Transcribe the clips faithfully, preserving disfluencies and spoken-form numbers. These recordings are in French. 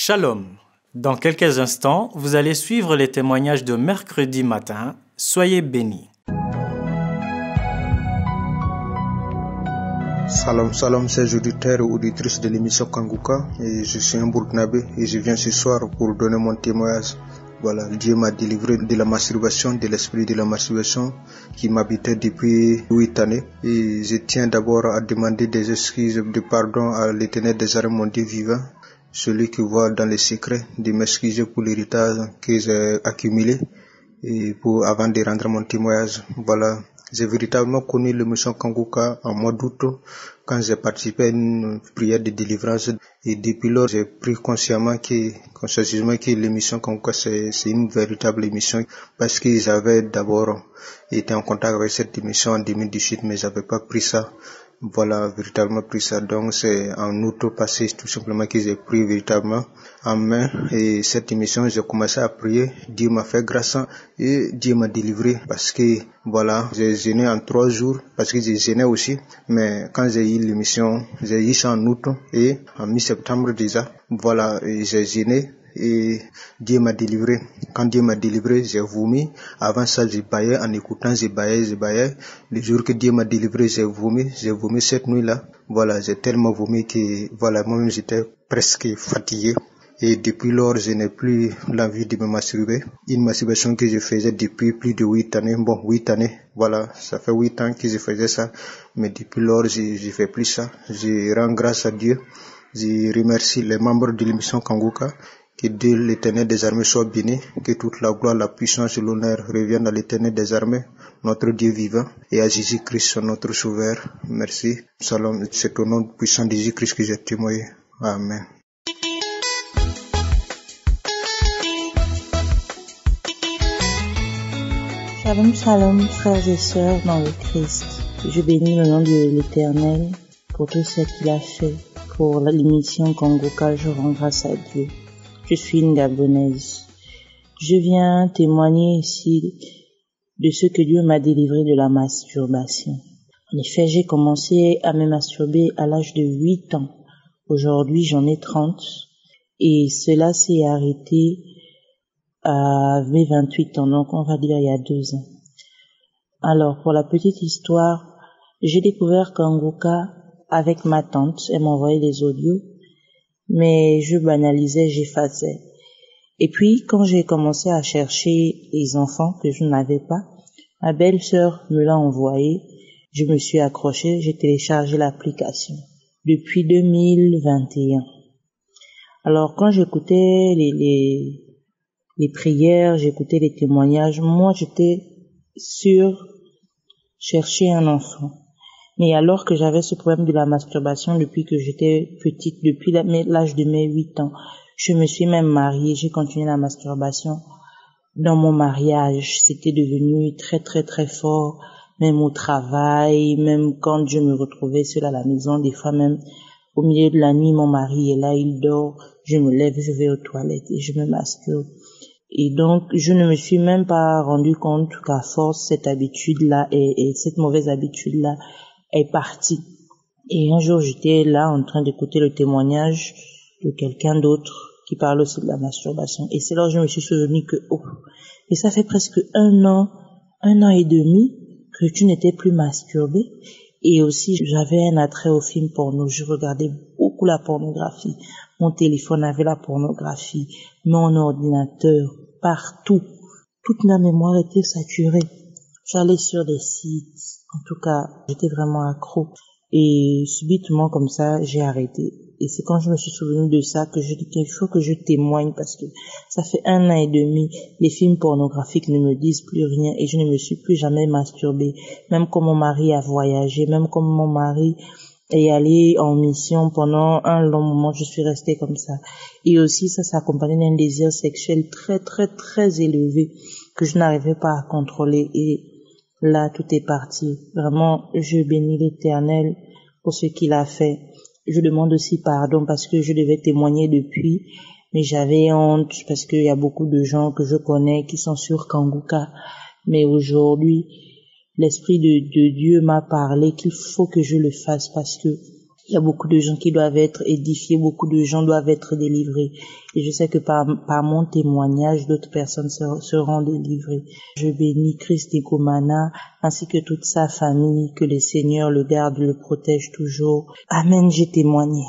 Shalom. Dans quelques instants, vous allez suivre les témoignages de mercredi matin. Soyez bénis. Salam, salam, chers auditeurs et auditrices de l'émission Kanguka. Et je suis un Burkinabé et je viens ce soir pour donner mon témoignage. Voilà, Dieu m'a délivré de la masturbation, de l'esprit de la masturbation qui m'habitait depuis huit années. Et je tiens d'abord à demander des excuses, de pardon à l'Éternel des armées, mon Dieu vivant, celui qui voit dans les secrets, de m'excuser pour l'héritage que j'ai accumulé et pour avant de rendre mon témoignage. Voilà. J'ai véritablement connu l'émission Kanguka en mois d'août quand j'ai participé à une prière de délivrance et depuis lors j'ai pris consciemment que, consciencieusement que l'émission Kanguka c'est, c'est une véritable émission parce que j'avais d'abord été en contact avec cette émission en deux mille dix-huit mais j'avais pas pris ça. Voilà, véritablement pris ça. Donc c'est en août passé tout simplement que j'ai pris véritablement en main et cette émission j'ai commencé à prier. Dieu m'a fait grâce et Dieu m'a délivré parce que voilà, j'ai jeûné en trois jours parce que j'ai jeûné aussi. Mais quand j'ai eu l'émission, j'ai eu ça en août et en mi-septembre déjà. Voilà, et j'ai jeûné. Et Dieu m'a délivré. Quand Dieu m'a délivré, j'ai vomi. Avant ça, j'ai baillé. En écoutant, j'ai baillé, j'ai baillé. Le jour que Dieu m'a délivré, j'ai vomi. J'ai vomi cette nuit-là. Voilà, j'ai tellement vomi que, voilà, moi-même, j'étais presque fatigué. Et depuis lors, je n'ai plus l'envie de me masturber. Une masturbation que je faisais depuis plus de huit années. Bon, huit années. Voilà, ça fait huit ans que je faisais ça. Mais depuis lors, je ne fais plus ça. Je rends grâce à Dieu. Je remercie les membres de l'émission Kanguka. Que Dieu, l'Éternel des armées, soit béni, que toute la gloire, la puissance et l'honneur reviennent à l'Éternel des armées, notre Dieu vivant, et à Jésus-Christ, notre Sauveur. Merci. Salam, c'est au nom puissant de Jésus-Christ que j'ai témoigné. Amen. Shalom, shalom, frères et sœurs dans le Christ. Je bénis le nom de l'Éternel pour tout ce qu'il a fait. Pour l'émission Kanguka, je rends grâce à Dieu. Je suis une Gabonaise. Je viens témoigner ici de ce que Dieu m'a délivré de la masturbation. En effet, j'ai commencé à me masturber à l'âge de huit ans. Aujourd'hui, j'en ai trente. Et cela s'est arrêté à mes vingt-huit ans, donc on va dire il y a deux ans. Alors, pour la petite histoire, j'ai découvert Kanguka avec ma tante. Elle m'a envoyé des audios. Mais je banalisais, j'effaçais. Et puis, quand j'ai commencé à chercher les enfants que je n'avais pas, ma belle-sœur me l'a envoyé, je me suis accrochée, j'ai téléchargé l'application depuis deux mille vingt et un. Alors, quand j'écoutais les, les, les prières, j'écoutais les témoignages, moi, j'étais sur chercher un enfant. Mais alors que j'avais ce problème de la masturbation depuis que j'étais petite, depuis l'âge de mes huit ans, je me suis même mariée, j'ai continué la masturbation dans mon mariage. C'était devenu très très très fort, même au travail, même quand je me retrouvais seule à la maison, des fois même au milieu de la nuit, mon mari est là, il dort, je me lève, je vais aux toilettes et je me masturbe. Et donc, je ne me suis même pas rendu compte qu'à force, cette habitude-là et, et cette mauvaise habitude-là est partie. Et un jour, j'étais là en train d'écouter le témoignage de quelqu'un d'autre qui parle aussi de la masturbation. Et c'est là où je me suis souvenu que, oh, et ça fait presque un an, un an et demi que tu n'étais plus masturbée. Et aussi, j'avais un attrait au film porno. Je regardais beaucoup la pornographie. Mon téléphone avait la pornographie. Mon ordinateur, partout. Toute ma mémoire était saturée. J'allais sur des sites. En tout cas, j'étais vraiment accro. Et subitement, comme ça, j'ai arrêté. Et c'est quand je me suis souvenu de ça que je dis qu'il faut que je témoigne parce que ça fait un an et demi, les films pornographiques ne me disent plus rien et je ne me suis plus jamais masturbée. Même quand mon mari a voyagé, même quand mon mari est allé en mission pendant un long moment, je suis restée comme ça. Et aussi, ça s'accompagnait d'un désir sexuel très, très, très élevé que je n'arrivais pas à contrôler. Et là, tout est parti. Vraiment, je bénis l'Éternel pour ce qu'il a fait. Je demande aussi pardon parce que je devais témoigner depuis, mais j'avais honte parce qu'il y a beaucoup de gens que je connais qui sont sur Kanguka. Mais aujourd'hui, l'Esprit de, de Dieu m'a parlé qu'il faut que je le fasse parce que Il y a beaucoup de gens qui doivent être édifiés, beaucoup de gens doivent être délivrés. Et je sais que par, par mon témoignage, d'autres personnes seront délivrées. Je bénis Christ Egomana ainsi que toute sa famille, que le Seigneur le garde, le protège toujours. Amen, j'ai témoigné.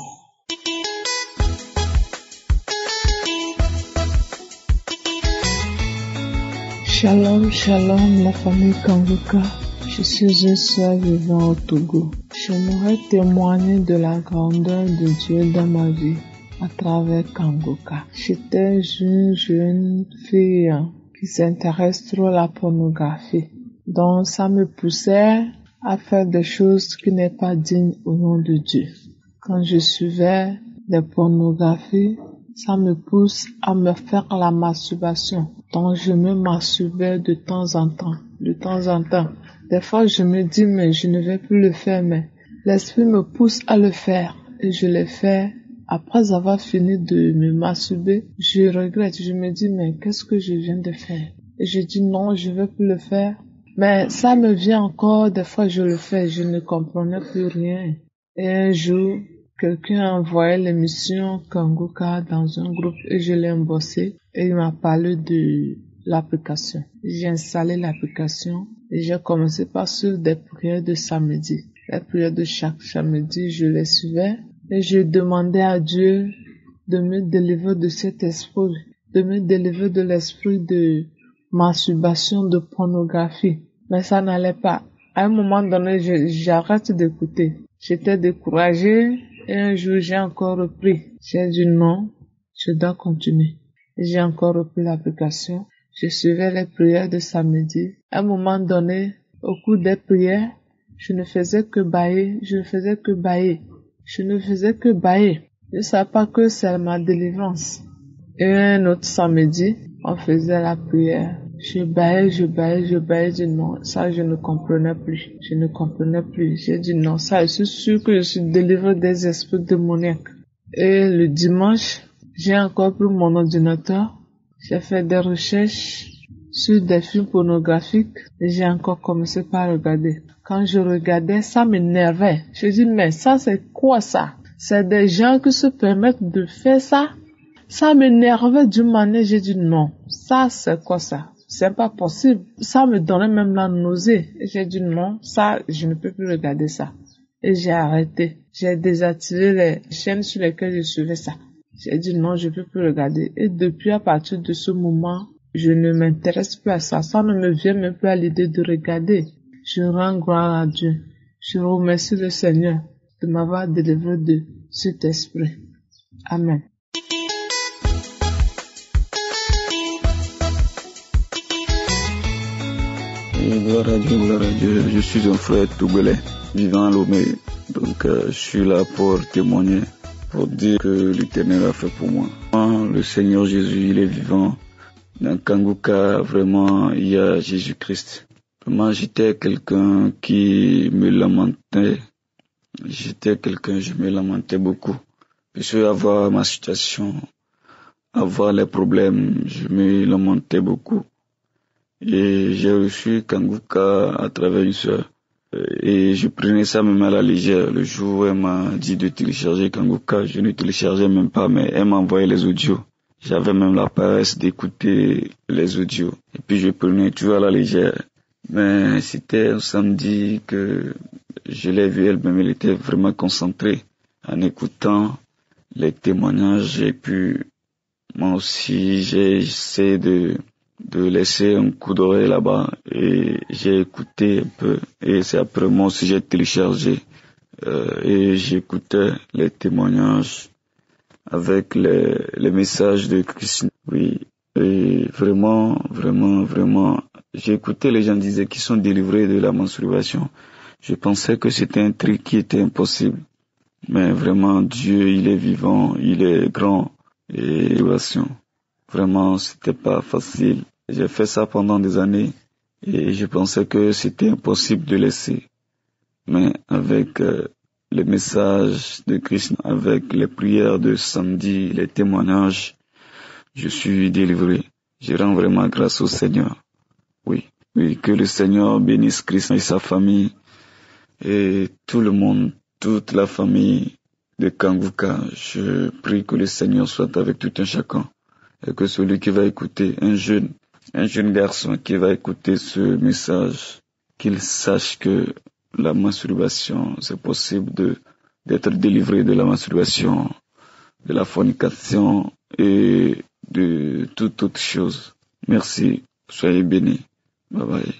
Shalom, shalom, la famille Kanguka. Je suis une sœur vivant au Togo. J'aimerais témoigner de la grandeur de Dieu dans ma vie à travers Kanguka. J'étais une jeune fille qui s'intéresse trop à la pornographie. Donc ça me poussait à faire des choses qui n'est pas dignes au nom de Dieu. Quand je suivais des pornographies, ça me pousse à me faire la masturbation. Donc je me masturbais de temps en temps, de temps en temps. Des fois je me dis mais je ne vais plus le faire, mais l'esprit me pousse à le faire et je le fais. Après avoir fini de me masturber, je regrette, je me dis mais qu'est-ce que je viens de faire? Et je dis non, je ne vais plus le faire. Mais ça me vient encore, des fois je le fais, je ne comprenais plus rien. Et un jour, quelqu'un a envoyé l'émission Kanguka dans un groupe et je l'ai embossé et il m'a parlé de l'application. J'ai installé l'application et j'ai commencé par suivre des prières de samedi. Les prières de chaque samedi, je les suivais et je demandais à Dieu de me délivrer de cet esprit, de me délivrer de l'esprit de masturbation, de pornographie. Mais ça n'allait pas. À un moment donné, je, j'arrête d'écouter. J'étais découragée et un jour j'ai encore repris. J'ai dit non, je dois continuer. Et j'ai encore repris l'application. Je suivais les prières de samedi. À un moment donné, au cours des prières, je ne faisais que bâiller, je ne faisais que bâiller. Je ne faisais que bâiller. Je ne savais pas que c'est ma délivrance. Et un autre samedi, on faisait la prière. Je bâillais, je bâillais, je bâillais, je dis non, ça je ne comprenais plus. Je ne comprenais plus. J'ai dit non, ça je suis sûr que je suis délivré des esprits démoniaques. Et le dimanche, j'ai encore pris mon ordinateur. J'ai fait des recherches sur des films pornographiques et j'ai encore commencé par regarder. Quand je regardais, ça m'énervait. Je dis mais ça c'est quoi ça? C'est des gens qui se permettent de faire ça? Ça m'énervait d'une manière, j'ai dit non, ça c'est quoi ça? C'est pas possible. Ça me donnait même la nausée. Et j'ai dit non, ça, je ne peux plus regarder ça. Et j'ai arrêté. J'ai désactivé les chaînes sur lesquelles je suivais ça. J'ai dit non, je ne peux plus regarder. Et depuis, à partir de ce moment, je ne m'intéresse plus à ça. Ça ne me vient même plus à l'idée de regarder. Je rends gloire à Dieu. Je remercie le Seigneur de m'avoir délivré de cet esprit. Amen. Gloire à Dieu, gloire à Dieu. Je suis un frère togolais vivant à Lomé. Donc euh, je suis là pour témoigner, pour dire que l'Éternel a fait pour moi. Le Seigneur Jésus, il est vivant. Dans Kanguka, vraiment, il y a Jésus-Christ. Vraiment, j'étais quelqu'un qui me lamentait. J'étais quelqu'un, je me lamentais beaucoup. Puisque avoir ma situation, avoir les problèmes, je me lamentais beaucoup. Et j'ai reçu Kanguka à travers une sœur. Et je prenais ça même à la légère. Le jour où elle m'a dit de télécharger Kanguka, je ne téléchargeais même pas, mais elle m'a envoyé les audios. J'avais même la paresse d'écouter les audios. Et puis je prenais tout à la légère. Mais c'était un samedi que je l'ai vue elle-même, elle était vraiment concentrée en écoutant les témoignages. Et puis moi aussi, j'ai essayé de... de laisser un coup d'oreille là-bas et j'ai écouté un peu et c'est après moi aussi j'ai téléchargé euh, et j'écoutais les témoignages avec les, les messages de Christ. Oui, et vraiment, vraiment, vraiment, j'ai écouté les gens disaient qu'ils sont délivrés de la masturbation. Je pensais que c'était un truc qui était impossible, mais vraiment Dieu, il est vivant, il est grand et vraiment c'était pas facile. J'ai fait ça pendant des années et je pensais que c'était impossible de laisser. Mais avec euh, les messages de Christ, avec les prières de samedi, les témoignages, je suis délivré. Je rends vraiment grâce au Seigneur. Oui, oui, que le Seigneur bénisse Christ et sa famille et tout le monde, toute la famille de Kanguka. Je prie que le Seigneur soit avec tout un chacun et que celui qui va écouter, un jeune, un jeune garçon qui va écouter ce message, qu'il sache que la masturbation, c'est possible de, d'être délivré de la masturbation, de la fornication et de toute autre chose. Merci. Soyez bénis. Bye bye.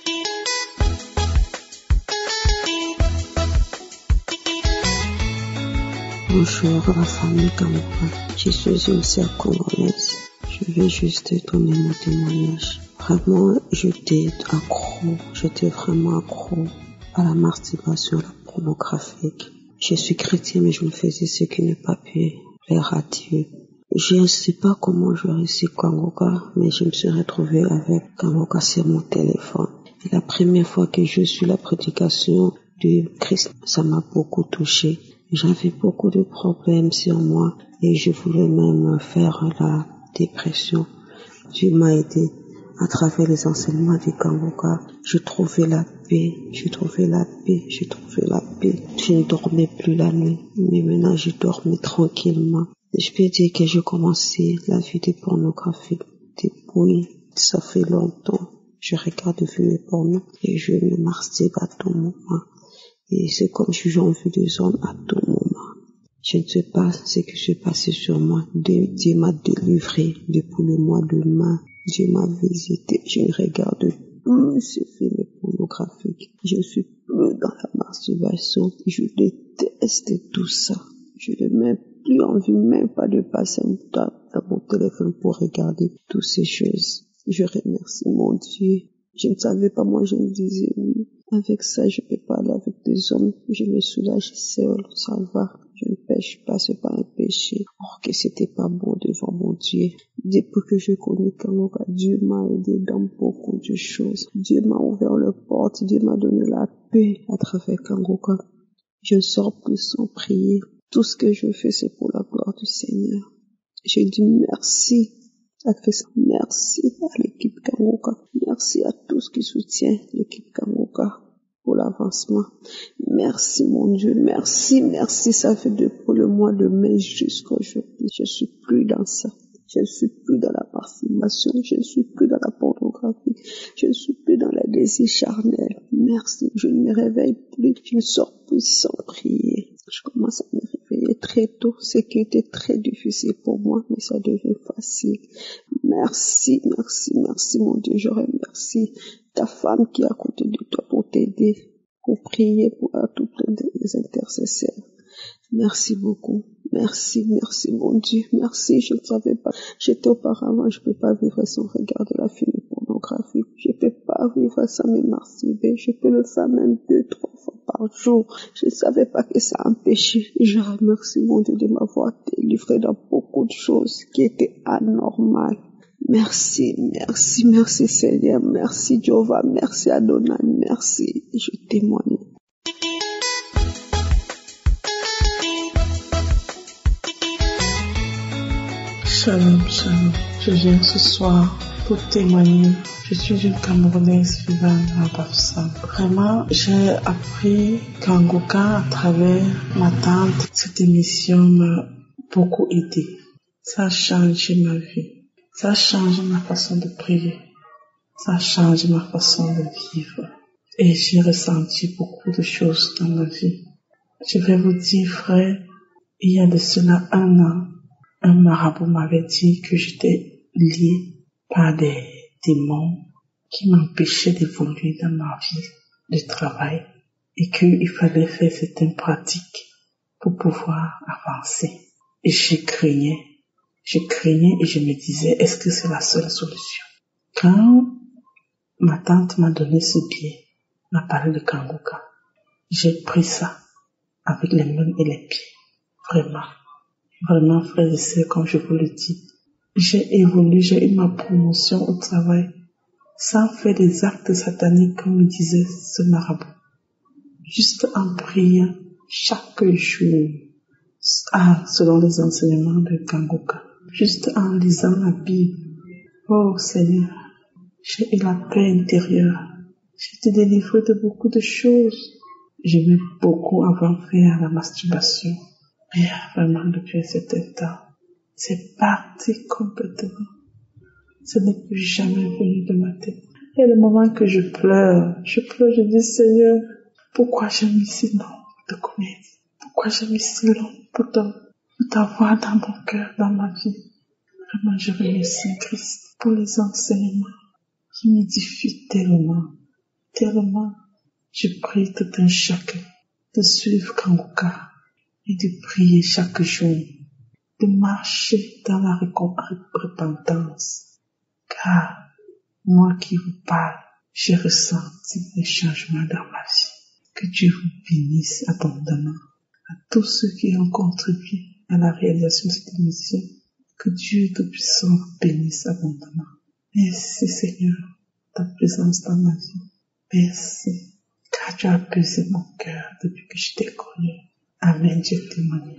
Bonjour la famille Kanguka. Je suis une sœur congolaise. Je vais juste donner mon témoignage. Vraiment, j'étais accro, j'étais vraiment accro à la masturbation, à la pornographique. Je suis chrétien, mais je me faisais ce qui n'est pas pu plaire à Dieu. Je ne sais pas comment j'ai réussi Kanguka, mais je me suis retrouvée avec Kanguka sur mon téléphone. Et la première fois que je suis la prédication du Christ, ça m'a beaucoup touchée. J'avais beaucoup de problèmes sur moi et je voulais même faire la dépression. Dieu m'a aidé à travers les enseignements du Kanguka. Je trouvais la paix, je trouvais la paix, je trouvais la paix. Je ne dormais plus la nuit, mais maintenant je dormais tranquillement. Je peux dire que j'ai commencé la vie de pornographie depuis, ça fait longtemps. Je regarde des films porno et je me masturbe à tout moment. Et c'est comme si j'ai envie des hommes à tout moment. Je ne sais pas ce qui s'est passé sur moi. Dieu m'a délivré depuis le mois de mai. Dieu m'a visité. Je ne regarde plus ces films pornographiques. Je ne suis plus dans la masturbation. Je déteste tout ça. Je n'ai même plus envie, même pas de passer un temps dans mon téléphone pour regarder toutes ces choses. Je remercie mon Dieu. Je ne savais pas, moi je me disais oui. Avec ça, je peux parler avec des hommes. Je me soulage seul, ça va. Je ne pêche pas, c'est pas un péché. Or que c'était pas bon devant mon Dieu. Depuis que je connais Kanguka, Dieu m'a aidé dans beaucoup de choses. Dieu m'a ouvert les portes, Dieu m'a donné la paix à travers Kanguka. Je ne sors plus sans prier. Tout ce que je fais, c'est pour la gloire du Seigneur. Je dis merci. Merci à l'équipe Kanguka. Merci à tous qui soutiennent l'équipe Kanguka pour l'avancement. Merci mon Dieu, merci, merci. Ça fait depuis le mois de mai jusqu'à aujourd'hui. Je suis plus dans ça. Je ne suis plus dans la masturbation. Je ne suis plus dans la pornographie. Je ne suis plus dans la désir charnel. Merci. Je ne me réveille plus. Je ne sors plus sans prier. Je commence à me réveiller très tôt, ce qui était très difficile pour moi, mais ça devient facile. Merci, merci, merci mon Dieu, je remercie ta femme qui est à côté de toi pour t'aider, pour prier pour tout plein des intercesseurs. Merci beaucoup, merci, merci mon Dieu, merci, je ne savais pas, j'étais auparavant, je ne peux pas vivre sans regarder la film pornographique, je ne peux pas vivre sans me masturber, je peux le faire même deux, trois fois par jour. Je ne savais pas que ça empêchait. Je remercie mon Dieu de m'avoir délivré dans beaucoup de choses qui étaient anormales. Merci, merci, merci Seigneur, merci Jéhovah, merci Adonai, merci. Je témoigne. Shalom, shalom. Je viens ce soir pour témoigner. Je suis une Camerounaise vivant à Bafoussam. Vraiment, j'ai appris Kanguka à travers ma tante. Cette émission m'a beaucoup aidé. Ça a changé ma vie. Ça a changé ma façon de prier. Ça a changé ma façon de vivre. Et j'ai ressenti beaucoup de choses dans ma vie. Je vais vous dire, frère, il y a de cela un an, un marabout m'avait dit que j'étais lié par des démons qui m'empêchaient d'évoluer dans ma vie de travail et qu'il fallait faire certaines pratiques pour pouvoir avancer. Et je craignais, je craignais et je me disais, est-ce que c'est la seule solution? Quand ma tante m'a donné ce billet, m'a parlé de Kanguka, j'ai pris ça avec les mains et les pieds. Vraiment, vraiment frères et sœurs, comme je vous le dis, j'ai évolué, j'ai eu ma promotion au travail sans faire des actes sataniques comme me disait ce marabout. Juste en priant chaque jour, ah, selon les enseignements de Kanguka, juste en lisant la Bible. Oh Seigneur, j'ai eu la paix intérieure. J'ai été délivrée de beaucoup de choses. j'aimais beaucoup avoir fait à la masturbation. Mais vraiment, depuis un certain temps, c'est parti complètement. Ce n'est plus jamais venu de ma tête. Il y a des moments que je pleure. Je pleure, je dis, Seigneur, pourquoi j'ai mis si long de comédie? Pourquoi j'ai mis si long pour t'avoir dans mon cœur, dans ma vie? Vraiment, je remercie Christ pour les enseignements qui m'édifient tellement, tellement. Je prie tout un chacun de suivre Kanguka et de prier chaque jour, de marcher dans la repentance. Car moi qui vous parle, j'ai ressenti un changement dans ma vie. Que Dieu vous bénisse abondamment. À tous ceux qui ont contribué à la réalisation de cette émission, que Dieu Tout-Puissant vous bénisse abondamment. Merci Seigneur, ta présence dans ma vie. Merci, car tu as apaisé mon cœur depuis que je t'ai connu. Amen, Dieu témoigne.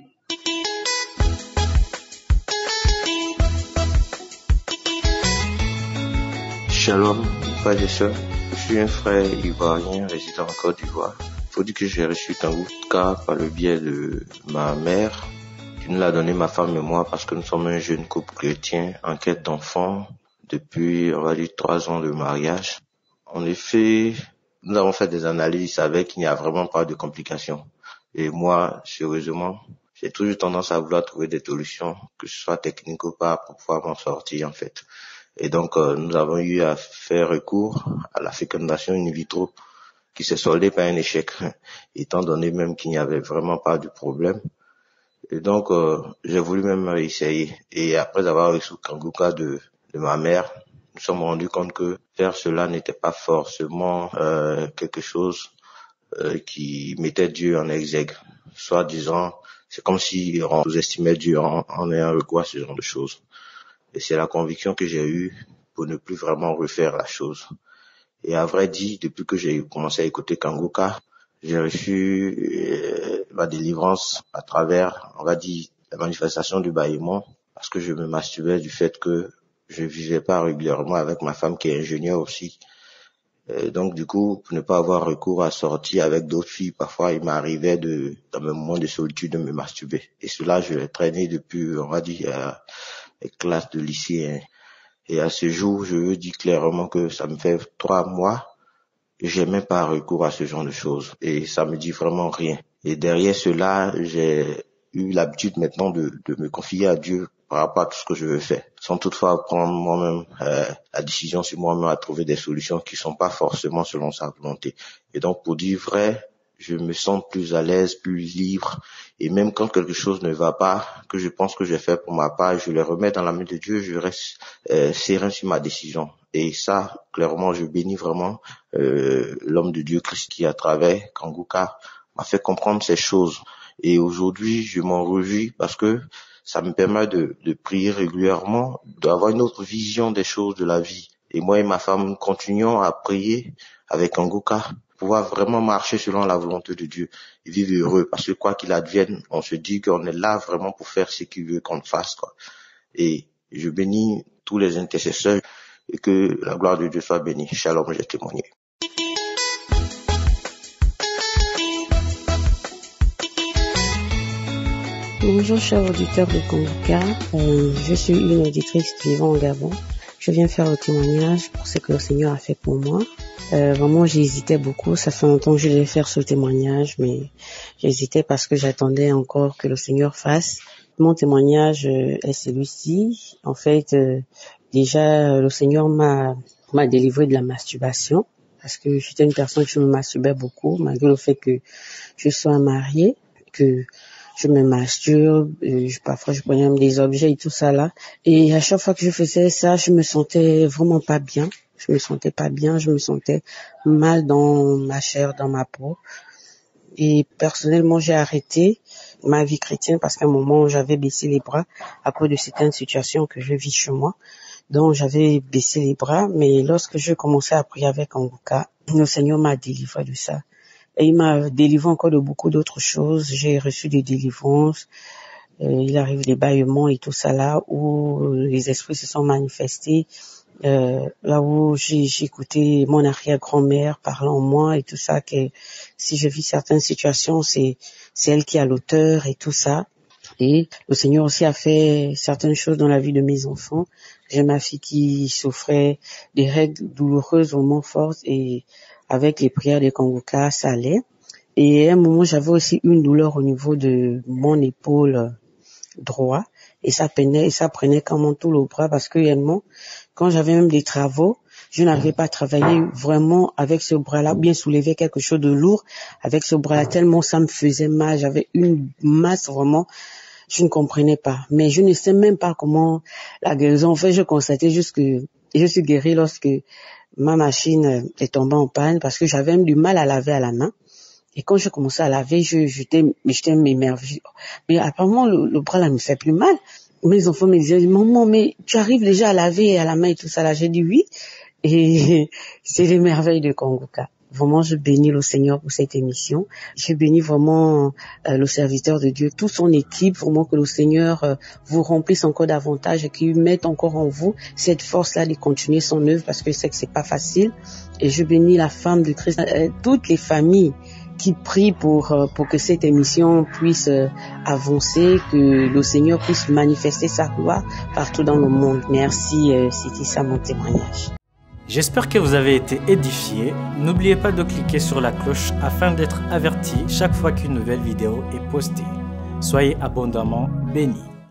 Shalom, frères et sœurs. Je suis un frère ivoirien résidant en Côte d'Ivoire. Il faut dire que j'ai reçu Kanguka par le biais de ma mère, qui nous l'a donné, ma femme et moi, parce que nous sommes un jeune couple chrétien en quête d'enfants depuis, on va dire, trois ans de mariage. En effet, nous avons fait des analyses avec qu'il n'y a vraiment pas de complications. Et moi, sérieusement, j'ai toujours tendance à vouloir trouver des solutions, que ce soit technique ou pas, pour pouvoir m'en sortir, en fait. Et donc, euh, nous avons eu à faire recours à la fécondation in vitro, qui s'est soldée par un échec, étant donné même qu'il n'y avait vraiment pas de problème. Et donc, euh, j'ai voulu même essayer. Et après avoir reçu Kanguka de, de ma mère, nous sommes rendus compte que faire cela n'était pas forcément euh, quelque chose euh, qui mettait Dieu en exergue. Soit disant, c'est comme si on sous-estimait Dieu en, en ayant recours à ce genre de choses. Et c'est la conviction que j'ai eue pour ne plus vraiment refaire la chose. Et à vrai dire, depuis que j'ai commencé à écouter Kanguka, j'ai reçu euh, ma délivrance à travers, on va dire, la manifestation du bâillement, parce que je me masturbais du fait que je vivais pas régulièrement avec ma femme qui est ingénieure aussi. Et donc du coup, pour ne pas avoir recours à sortir avec d'autres filles, parfois il m'arrivait de, dans mes moments de solitude, de me masturber. Et cela, je l'ai traîné depuis, on va dire, euh, les classes de lycée. Hein. Et à ce jour, je veux dire clairement que ça me fait trois mois que j'ai même pas recours à ce genre de choses. Et ça me dit vraiment rien. Et derrière cela, j'ai eu l'habitude maintenant de, de me confier à Dieu par rapport à tout ce que je veux faire, sans toutefois prendre moi-même euh, la décision sur moi-même à trouver des solutions qui sont pas forcément selon sa volonté. Et donc, pour dire vrai, je me sens plus à l'aise, plus libre, et même quand quelque chose ne va pas, que je pense que j'ai fait pour ma part, je le remets dans la main de Dieu, je reste euh, serein sur ma décision. Et ça, clairement, je bénis vraiment euh, l'homme de Dieu Christ qui, à travers Kanguka, m'a fait comprendre ces choses. Et aujourd'hui, je m'en réjouis parce que ça me permet de, de prier régulièrement, d'avoir une autre vision des choses de la vie. Et moi et ma femme continuons à prier avec Kanguka, pouvoir vraiment marcher selon la volonté de Dieu et vivre heureux. Parce que quoi qu'il advienne, on se dit qu'on est là vraiment pour faire ce qu'il veut qu'on fasse, quoi. Et je bénis tous les intercesseurs et que la gloire de Dieu soit bénie. Shalom, j'ai témoigné. Bonjour chers auditeurs de Kanguka, euh, je suis une auditrice vivant au Gabon. Je viens faire le témoignage pour ce que le Seigneur a fait pour moi. Euh, vraiment j'hésitais beaucoup, ça fait longtemps que je devais faire ce témoignage, mais j'hésitais parce que j'attendais encore que le Seigneur fasse. Mon témoignage euh, est celui-ci. En fait, euh, déjà le Seigneur m'a, m'a délivré de la masturbation, parce que j'étais une personne qui me masturbait beaucoup, malgré le fait que je sois mariée, que je me masturbe, euh, je, parfois je prenais même des objets et tout ça là. Et à chaque fois que je faisais ça, je me sentais vraiment pas bien. Je me sentais pas bien, je me sentais mal dans ma chair, dans ma peau. Et personnellement, j'ai arrêté ma vie chrétienne parce qu'à un moment, j'avais baissé les bras à cause de certaines situations que je vis chez moi. Donc, j'avais baissé les bras, mais lorsque je commençais à prier avec Kanguka, le Seigneur m'a délivré de ça. Et il m'a délivré encore de beaucoup d'autres choses. J'ai reçu des délivrances. Euh, il arrive des bâillements et tout ça là où les esprits se sont manifestés. euh, là où j'ai, j'ai écouté mon arrière-grand-mère parlant en moi et tout ça, que si je vis certaines situations, c'est, c'est elle qui a l'auteur et tout ça. Et le Seigneur aussi a fait certaines choses dans la vie de mes enfants. J'ai ma fille qui souffrait des règles douloureuses vraiment fortes et avec les prières des Kongoka, ça allait. Et à un moment, j'avais aussi une douleur au niveau de mon épaule droit et ça prenait, et ça prenait quand même tout le bras parce que réellement, quand j'avais même des travaux, je n'arrivais pas à travailler vraiment avec ce bras-là, bien soulever quelque chose de lourd avec ce bras-là, tellement ça me faisait mal. J'avais une masse vraiment, je ne comprenais pas. Mais je ne sais même pas comment la guérison, en fait, je constatais juste que je suis guérie lorsque ma machine est tombée en panne parce que j'avais même du mal à laver à la main. Et quand je commençais à laver, je, j'étais, j'étais émerveillée. Mais apparemment, le, le bras là me fait plus mal. Mes enfants me disaient, maman, mais tu arrives déjà à laver à la main et tout ça là. J'ai dit oui. Et c'est les merveilles de Kongoka. Vraiment, je bénis le Seigneur pour cette émission. Je bénis vraiment euh, le serviteur de Dieu, toute son équipe, vraiment que le Seigneur euh, vous remplisse encore davantage et qu'il mette encore en vous cette force-là de continuer son œuvre parce que je sais que c'est pas facile. Et je bénis la femme de Christ, euh, toutes les familles qui prient pour euh, pour que cette émission puisse euh, avancer, que le Seigneur puisse manifester sa gloire partout dans le monde. Merci, euh, c'était ça mon témoignage. J'espère que vous avez été édifiés. N'oubliez pas de cliquer sur la cloche afin d'être averti chaque fois qu'une nouvelle vidéo est postée. Soyez abondamment bénis.